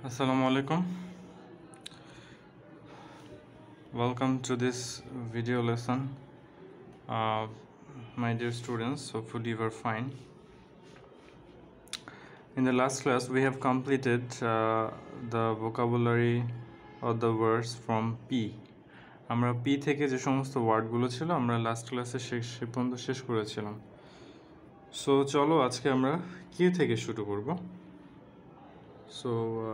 Assalamu alaikum. Welcome to this video lesson, my dear students. Hopefully you are fine. In the last class we have completed the vocabulary or the words from P. আমরা P থেকে যে সমস্ত ওয়ার্ডগুলো ছিল আমরা last ক্লাসে সে পর্যন্ত শেষ করেছিলাম। সো চলো আজকে আমরা Q থেকে শুরু করব। সো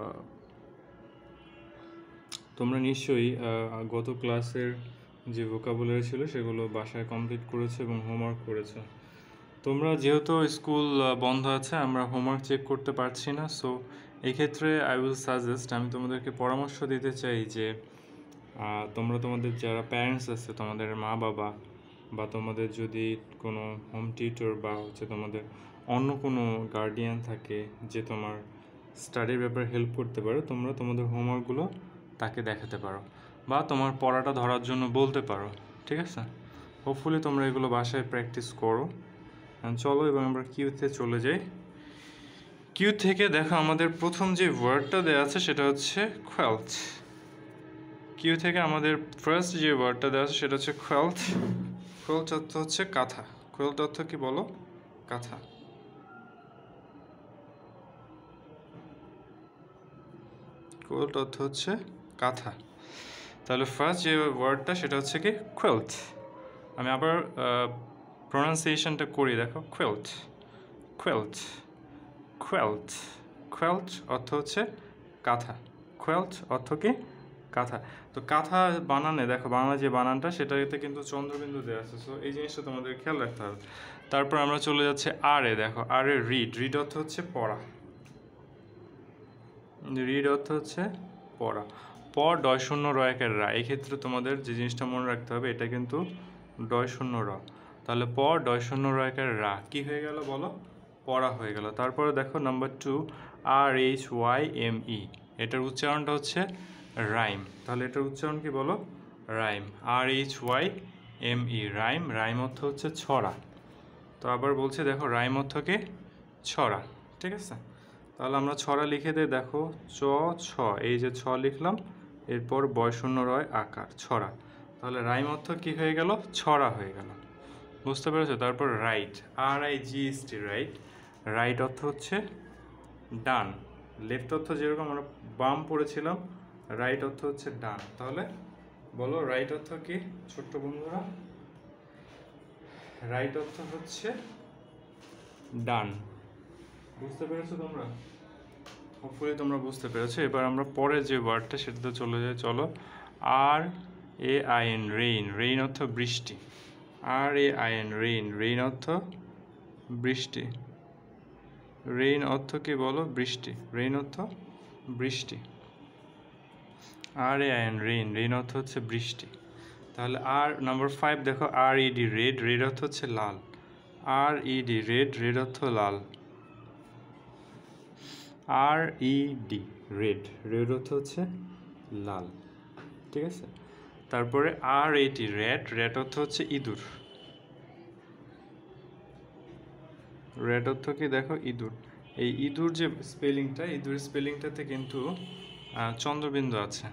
তোমরা নিশ্চয়ই গত ক্লাসের যে ভোকাবুলারি ছিল সেগুলো বাসায় কমপ্লিট করেছো এবং হোমওয়ার্ক করেছো। তোমরা যেহেতু স্কুল বন্ধ আছে আমরা হোমওয়ার্ক চেক করতে পারছি না, সো এই ক্ষেত্রে আই উইল সাজেস্ট, আমি তোমাদেরকে পরামর্শ দিতে চাই যে তোমরা তোমাদের যারা প্যারেন্টস আছে, তোমাদের মা বাবা বা তোমাদের যদি কোনো হোম টিউটর বা তোমাদের অন্য কোনো গার্ডিয়ান থাকে যে তোমার স্টাডির ব্যাপারে হেল্প করতে পারো, তোমরা তোমাদের হোমওয়ার্কগুলো তাকে দেখাতে পারো বা তোমার পড়াটা ধরার জন্য বলতে পারো। ঠিক আছে, হোপফুলি তোমরা এগুলো বাসায় প্র্যাকটিস করো। চলো এবং আমরা কিউতে চলে যাই। কিউ থেকে দেখো আমাদের প্রথম যে ওয়ার্ডটা দেওয়া আছে সেটা হচ্ছে কোয়েল্ট। কিউ থেকে আমাদের ফার্স্ট যে ওয়ার্ডটা দেওয়া আছে সেটা হচ্ছে কোয়েল্ট। কোয়েল্ট অর্থ হচ্ছে কাঁথা। কোয়েল্ট অর্থ কি বলো? কাঁথা। কোয়েল্ট অর্থ হচ্ছে কাঁথা। তাহলে ফার্স্ট যে ওয়ার্ডটা সেটা হচ্ছে কি কোয়েল্ট। আমি আবার প্রনাউন্সিয়েশনটা করি, দেখো কোয়েল্ট, কোয়েল্ট, কোয়েল্ট। কোয়েল্ট অর্থ হচ্ছে কাঁথা। কোয়েল্ট অর্থ কি কাঁথা। তো কাঁথা বানানে দেখো বাংলা যে বানানটা সেটাতে কিন্তু চন্দ্রবিন্দু দেওয়া আছে, সো এই জিনিসটা তোমাদের খেয়াল রাখতে হবে। তারপর আমরা চলে যাচ্ছি আর এ। দেখো আর এ রিড। রিড অর্থ হচ্ছে পড়া। রিড অর্থ হচ্ছে পড়া। প ডয় শূন্য র একের রা। এই ক্ষেত্রে তোমাদের যে জিনিসটা মনে রাখতে হবে এটা কিন্তু ডয় শূন্য র। তাহলে প ডয় শূন্য র একের রা কি হয়ে গেল বলো? পড়া হয়ে গেল। তারপরে দেখো number 2 R H Y M E. এটার উচ্চারণটা হচ্ছে রাইম। তাহলে এটার উচ্চারণ কি বলো? Rhyme. R H Y M E, rhyme. Rhyme অর্থ হচ্ছে ছড়া। তো আবার বলছি দেখো রাইম অর্থ কি ছড়া। ঠিক আছে, তাহলে আমরা ছড়া লিখে দিই। দেখো চ ছ, এই যে ছ লিখলাম, এরপর বয় শূন্য রয় আকার, ছড়া। তাহলে রাইম অর্থ কি হয়ে গেল? ছড়া হয়ে গেল। বুঝতে পেরেছো? তারপর right, R I G H T, right. Right অর্থ হচ্ছে ডান। লেফট অর্থ যেরকম আমরা বাম পড়েছিলাম, রাইট অর্থ হচ্ছে ডান। তাহলে বলো রাইট অর্থ কি ছোট্ট বন্ধুরা? রাইট অর্থ হচ্ছে ডান। বুঝতে পেরেছো তোমরা? হোপফুলি তোমরা বুঝতে পেরেছো। এবার আমরা পরে যে ওয়ার্ডটা সেটাতে চলে যাই। চলো, R A I N, rain. Rain অর্থ বৃষ্টি। R A I N, rain. Rain অর্থ বৃষ্টি। রেইন অর্থ কি বলো? বৃষ্টি। রেইন অর্থ বৃষ্টি। R A I N, rain. Rain অর্থ হচ্ছে বৃষ্টি। তাহলে আর নাম্বার 5 দেখো R E D, red. Red অর্থ হচ্ছে লাল। R E D, red. Red অর্থ লাল। R E D, red. Red অর্থ হচ্ছে লাল। ঠিক আছে, তারপরে আর এটি, র্যাট। র্যাট অর্থ হচ্ছে ইঁদুর। র্যাট অর্থ কি দেখো? ইঁদুর। এই ইঁদুর যে স্পেলিংটা, ইঁদুর স্পেলিংটাতে কিন্তু চন্দ্রবিন্দু আছে।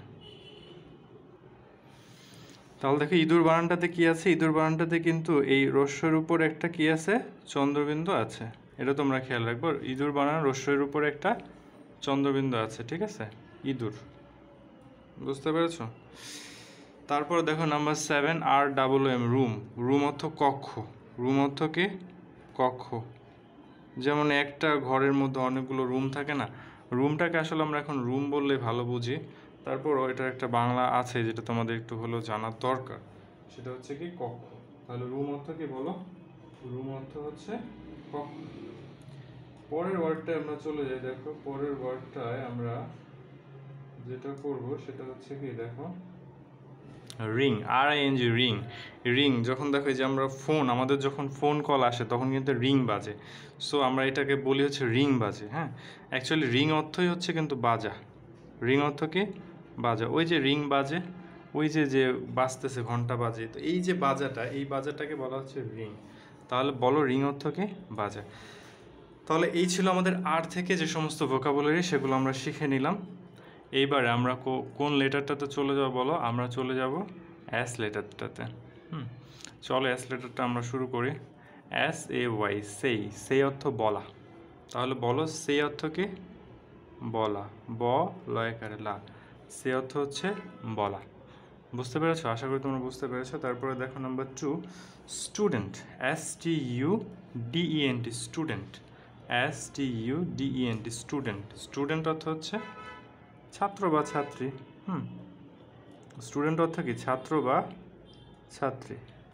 তাহলে দেখো ইঁদুর বানানটাতে কি আছে? ইঁদুর বানানটাতে কিন্তু এই রস্যের উপর একটা কি আছে? চন্দ্রবিন্দু আছে। এটা তোমরা খেয়াল রাখবো। ইঁদুর বানান রস্যের উপর একটা চন্দ্রবিন্দু আছে। ঠিক আছে, ইঁদুর। বুঝতে পেরেছো? তারপর দেখো number 7 R double M, room. Room অর্থ কক্ষ। রুম অর্থ কি কক্ষ। যেমন একটা ঘরের মধ্যে অনেকগুলো রুম থাকে না, রুমটাকে আসলে আমরা এখন রুম বললে ভালো বুঝি। তারপর এটার একটা বাংলা আছে যেটা তোমাদের একটু হলেও জানার দরকার, সেটা হচ্ছে কি কক্ষ। তাহলে রুম অর্থ কি বলো? রুম অর্থ হচ্ছে কক্ষ। পরের ওয়ার্ডটায় আমরা চলে যাই। দেখো পরের ওয়ার্ডটায় আমরা যেটা করব সেটা হচ্ছে কি দেখো ring. R I N G, ring. Ring যখন দেখো যে আমরা ফোন, আমাদের যখন ফোন কল আসে তখন কিন্তু রিং বাজে, সো আমরা এটাকে বলি হচ্ছে রিং বাজে। হ্যাঁ, অ্যাকচুয়ালি রিং অর্থই হচ্ছে কিন্তু বাজা। রিং অর্থ কি বাজা। ওই যে রিং বাজে, ওই যে যে বাজতেছে, ঘন্টা বাজে, তো এই যে বাজাটা, এই বাজাটাকে বলা হচ্ছে রিং। তাহলে বলো রিং অর্থ কি বাজা। তাহলে এই ছিল আমাদের আর থেকে যে সমস্ত ভোকাবুলারি সেগুলো আমরা শিখে নিলাম। এইবারে আমরা কোন লেটারটাতে চলে যাব বলো? আমরা চলে যাব এস লেটারটাতে। চলো এস লেটারটা আমরা শুরু করি। SAY, সেই, সেই অর্থ বলা। তাহলে বলো সেই অর্থ কি? বলা। ব লয়কারে লা, সেই অর্থ হচ্ছে বলা। বুঝতে পেরেছো? আশা করি তোমরা বুঝতে পেরেছো। তারপরে দেখো number 2, student. STUDENT, student. STUDENT, student. Student অর্থ হচ্ছে ছাত্র বা ছাত্রী। স্টুডেন্ট অর্থ কি? ছাত্র বা ছাত্রী।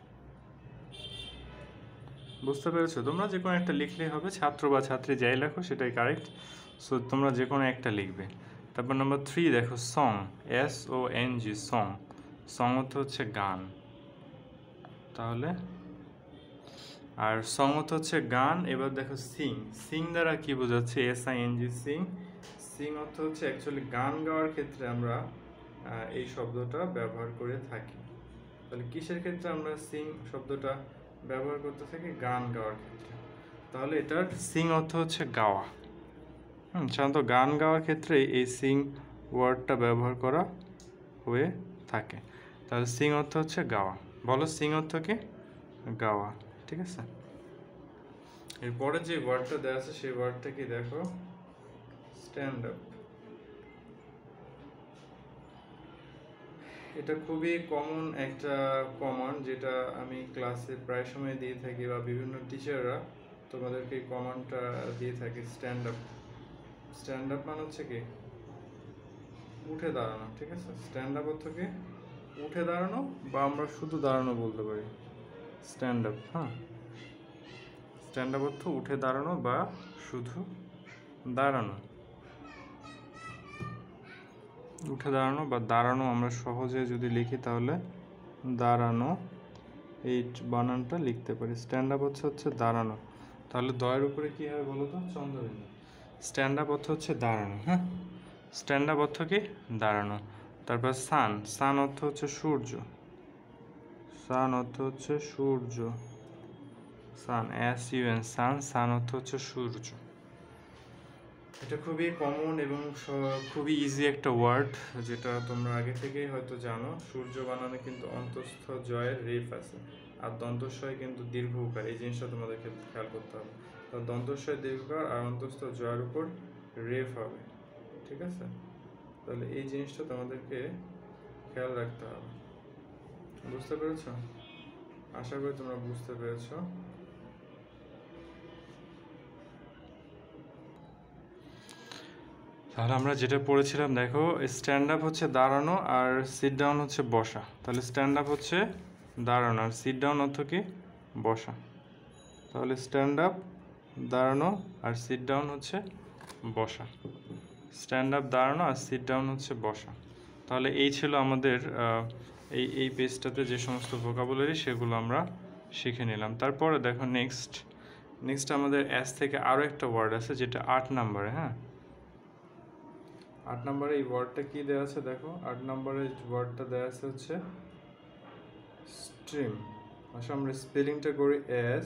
বুঝতে পেরেছো? তোমরা যে কোনো একটা লিখলেই হবে, ছাত্র বা ছাত্রী যাই লেখো সেটাই কারেক্ট। সো তোমরা যে কোনো একটা লিখবে। তারপর নাম্বার 3 দেখো, সং। SONG, song. সং অর্থ হচ্ছে গান। তাহলে আর সং অর্থ হচ্ছে গান। এবার দেখো সিং। সিং দ্বারা কি বোঝাচ্ছে? SING, সিং। সিং অর্থ হচ্ছে অ্যাকচুয়ালি গান গাওয়ার ক্ষেত্রে আমরা এই শব্দটা ব্যবহার করে থাকি। তাহলে কিসের ক্ষেত্রে আমরা সিং শব্দটা ব্যবহার করতে থাকি? গান গাওয়ার ক্ষেত্রে। তাহলে এটার সিং অর্থ হচ্ছে গাওয়া। সাধারণত গান গাওয়ার ক্ষেত্রে এই সিং ওয়ার্ডটা ব্যবহার করা হয়ে থাকে। তাহলে সিং অর্থ হচ্ছে গাওয়া। বলো সিং অর্থ কি? গাওয়া। ঠিক আছে। এরপরে যে ওয়ার্ডটা দেওয়া আছে সেই ওয়ার্ডটা কি দেখো? Stand up. এটা খুবই কমন একটা কমান্ড, যেটা আমি ক্লাসে প্রায় সময় দিয়ে থাকি বা বিভিন্ন টিচাররা তোমাদেরকে এই কমান্ডটা দিয়ে থাকে। Stand up. স্ট্যান্ড আপ মানে হচ্ছে কি? উঠে দাঁড়ানো। ঠিক আছে। স্ট্যান্ড আপ অর্থ কি? উঠে দাঁড়ানো, বা আমরা শুধু দাঁড়ানো বলতে পারি। Stand up. স্ট্যান্ড আপ অর্থ উঠে দাঁড়ানো বা শুধু দাঁড়ানো। উঠে দাঁড়ানো বা দাঁড়ানো আমরা সহজে যদি লিখি তাহলে দাঁড়ানো, এই বানানটা লিখতে পারি। স্ট্যান্ড আপ হচ্ছে দাঁড়ানো। তাহলে দয়ের উপরে কি হবে বলো তো? চন্দ্রবিন্দু। স্ট্যান্ড আপ অর্থ হচ্ছে দাঁড়ানো। স্ট্যান্ড আপ অর্থ কি? দাঁড়ানো। তারপর সান। সান অর্থ হচ্ছে সূর্য। সান অর্থ হচ্ছে সূর্য। সান, SUN, সান। সান অর্থ হচ্ছে সূর্য। এটা খুবই কমন এবং খুবই ইজি একটা ওয়ার্ড, যেটা তোমরা আগে থেকেই হয়তো জানো। সূর্য বানানে কিন্তু অন্তঃস্থ জয়ের রেফ আছে, আর দন্তস্বয় কিন্তু দীর্ঘ উকার। এই জিনিসটা তোমাদেরকে খেয়াল করতে হবে। তো দন্তস্বয় দীর্ঘকার আর অন্তঃস্থ জয়ের উপর রেফ হবে। ঠিক আছে। তাহলে এই জিনিসটা তোমাদেরকে খেয়াল রাখতে হবে। বুঝতে পেরেছো? আশা করি তোমরা বুঝতে পেরেছো। তাহলে আমরা যেটা পড়েছিলাম দেখো, স্ট্যান্ড আপ হচ্ছে দাঁড়ানো আর সিট ডাউন হচ্ছে বসা। তাহলে স্ট্যান্ড আপ হচ্ছে দাঁড়ানো আর সিট ডাউন অর্থ কি? বসা। তাহলে স্ট্যান্ড আপ দাঁড়ানো আর সিট ডাউন হচ্ছে বসা। স্ট্যান্ড আপ দাঁড়ানো আর সিট ডাউন হচ্ছে বসা। তাহলে এই ছিল আমাদের এই পেজটাতে যে সমস্ত ভোকাবুলারি সেগুলো আমরা শিখে নিলাম। তারপরে দেখো নেক্সট আমাদের এস থেকে আরও একটা ওয়ার্ড আছে, যেটা 8 নম্বরে। 8 নম্বরে এই ওয়ার্ডটা কি দেওয়া আছে দেখো? 8 নম্বরে ওয়ার্ডটা দেওয়া আছে হচ্ছে স্ট্রিম। আচ্ছা, আমরা স্পেলিংটা করি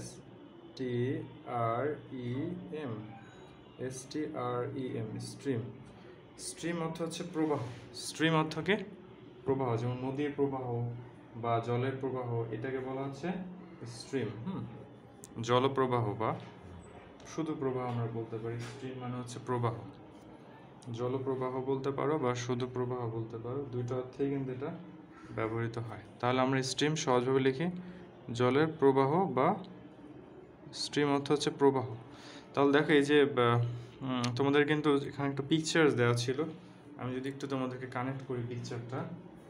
STREM। STREM, stream. স্ট্রিম অর্থ হচ্ছে প্রবাহ। স্ট্রিম অর্থ কি? প্রবাহ। যেমন নদীর প্রবাহ বা জলের প্রবাহ, এটাকে বলা হচ্ছে স্ট্রিম। জলপ্রবাহ বা শুধু প্রবাহ আমরা বলতে পারি। স্ট্রিম মানে হচ্ছে প্রবাহ। জলপ্রবাহ বলতে পারো বা শুধু প্রবাহ বলতে পারো, দুইটা অর্থেই কিন্তু এটা ব্যবহৃত হয়। তাহলে আমরা স্ট্রিম সহজভাবে লিখি জলের প্রবাহ, বা স্ট্রিম অর্থ হচ্ছে প্রবাহ। তাহলে দেখো এই যে তোমাদের কিন্তু এখানে একটা পিকচার্স দেওয়া ছিল। আমি যদি একটু তোমাদেরকে কানেক্ট করি পিকচারটা,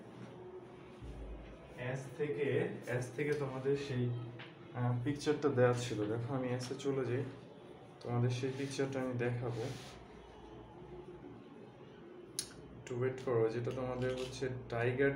এস থেকে তোমাদের সেই পিকচারটা দেওয়া ছিল। দেখো আমি এসে চলে যাই, তোমাদের সেই পিকচারটা আমি দেখাবো। একটু ওয়েট করো, যেটা তোমাদের হচ্ছে টাইগার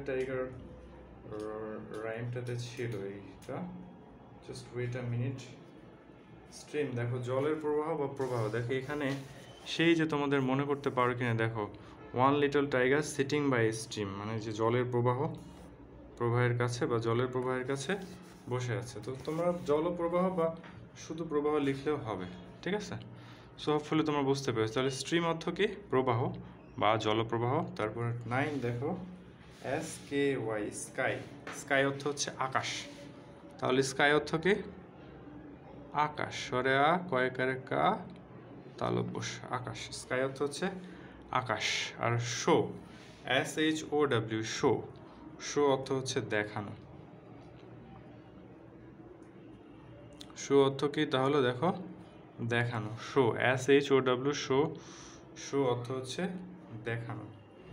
রাইমটাতে ছিল এইটা। Just wait a minute. Stream দেখো জলের প্রবাহ বা প্রবাহ। দেখো এখানে সেই যে তোমাদের মনে করতে পারো কিনা দেখো, 1 little tiger sitting by stream, মানে যে জলের প্রবাহের কাছে বা জলের প্রবাহের কাছে বসে আছে। তো তোমরা জলপ্রবাহ বা শুধু প্রবাহ লিখলেও হবে। ঠিক আছে। সো হোপফুলি তোমরা বুঝতে পেরেছো। তাহলে স্ট্রিম অর্থ কি? প্রবাহ। বা জলপ্রবাহ। তারপর 9 দেখো SKY স্কাই। স্কাই অর্থ হচ্ছে আকাশ। তাহলে স্কাই অর্থ কি? আকাশ। সরে আ কয়কারে কা তালব্য আকাশ। স্কাই অর্থ হচ্ছে আকাশ। আর শো SHOW শো। শো অর্থ হচ্ছে দেখানো। শো অর্থ কি তাহলে দেখো? দেখানো। Show SHOW show. শো অর্থ হচ্ছে দেখানো।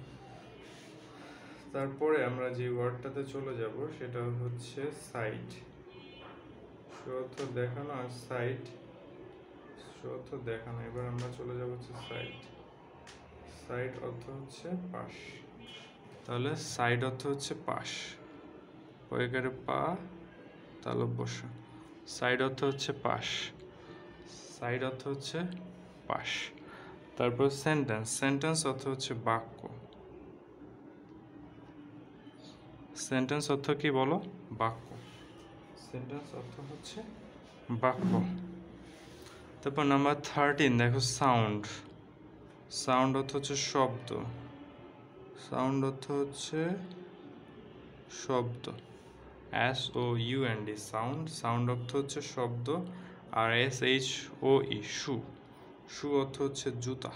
তারপরে আমরা যে ওয়ার্ডটাতে চলে যাব সেটা হচ্ছে সাইট। শো অর্থ দেখানো আর সাইট শো অর্থ দেখানো। এবার আমরা চলে যাব হচ্ছে সাইট। সাইড অর্থ হচ্ছে পাশ। তাহলে সাইড অর্থ হচ্ছে পাশ। কয়েকারে পা তালব্য শ। সাইড অর্থ হচ্ছে পাশ। সাইড অর্থ হচ্ছে পাশ। তারপর সেন্টেন্স। সেন্টেন্স অর্থ হচ্ছে বাক্য। সেন্টেন্স অর্থ কি বলো? বাক্য। সেন্টেন্স অর্থ হচ্ছে বাক্য। তারপর নাম্বার 13 দেখো সাউন্ড। সাউন্ড অর্থ হচ্ছে শব্দ। সাউন্ড অর্থ হচ্ছে শব্দ। SOUND sound. সাউন্ড অর্থ হচ্ছে শব্দ। আর SHOE শু। শু অর্থ হচ্ছে জুতা।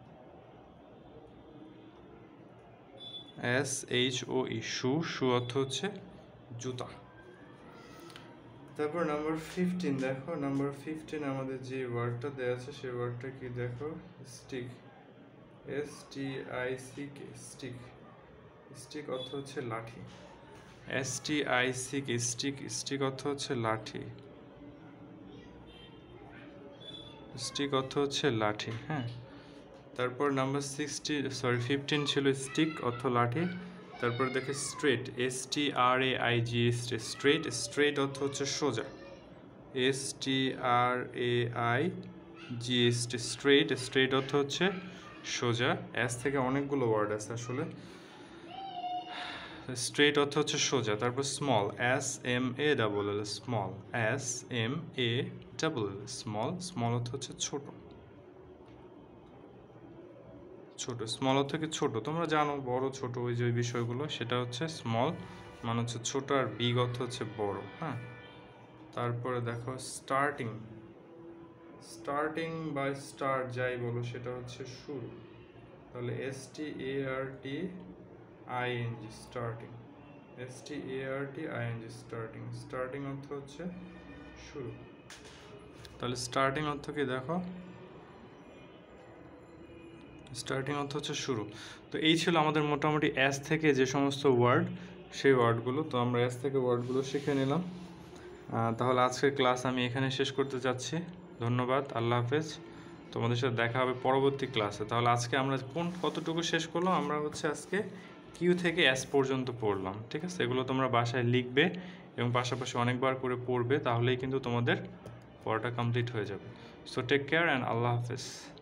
SHOE শু। শু অর্থ হচ্ছে জুতা। তারপর নাম্বার 15 দেখো। নাম্বার 15 আমাদের যে ওয়ার্ডটা দেওয়া আছে সেই ওয়ার্ডটা কি দেখো? স্টিক। STICK stick. স্টিক অর্থ হচ্ছে লাঠি। STICK stick. স্টিক অর্থ হচ্ছে লাঠি। স্টিক অর্থ হচ্ছে লাঠি। হ্যাঁ। তারপর নাম্বার 15 ছিল স্টিক অর্থ লাঠি। তারপর দেখে স্ট্রেট। STRAIG straight. স্ট্রেট অর্থ হচ্ছে সোজা। STRAIG straight. স্ট্রেট অর্থ হচ্ছে সোজা। এস থেকে অনেকগুলো ওয়ার্ড আছে আসলে। স্ট্রেট অর্থ হচ্ছে সোজা। তারপর small. SMALL small. SMALL small. Small অর্থ হচ্ছে ছোট। ছোট। স্মল অর্থ কি ছোট? তোমরা জানো বড় ছোট ওই যে বিষয়গুলো, সেটা হচ্ছে স্মল মানে হচ্ছে ছোট। আর বিগ অর্থ হচ্ছে বড়। হ্যাঁ। তারপরে দেখো স্টার্টিং। স্টার্টিং বা স্টার্ট যাই বলো সেটা হচ্ছে শুরু। তাহলে STARTING starting. STARTING starting. Starting অর্থ হচ্ছে শুরু। তাহলে স্টার্টিং অর্থ কি দেখো? স্টার্টিং অর্থ হচ্ছে শুরু। তো এই ছিল আমাদের মোটামুটি এস থেকে যে সমস্ত ওয়ার্ড, সেই ওয়ার্ডগুলো। তো আমরা এস থেকে ওয়ার্ডগুলো শিখে নিলাম। তাহলে আজকের ক্লাস আমি এখানে শেষ করতে যাচ্ছি। ধন্যবাদ। আল্লাহ হাফেজ। তোমাদের সাথে দেখা হবে পরবর্তী ক্লাসে। তাহলে আজকে আমরা কতটুকু শেষ করলাম? আমরা হচ্ছে আজকে কিউ থেকে এস পর্যন্ত পড়লাম। ঠিক আছে? এগুলো তোমরা বাসায় লিখবে এবং পাশাপাশি অনেকবার করে পড়বে, তাহলেই কিন্তু তোমাদের পড়াটা কমপ্লিট হয়ে যাবে। সো টেক কেয়ার অ্যান্ড আল্লাহ হাফেজ।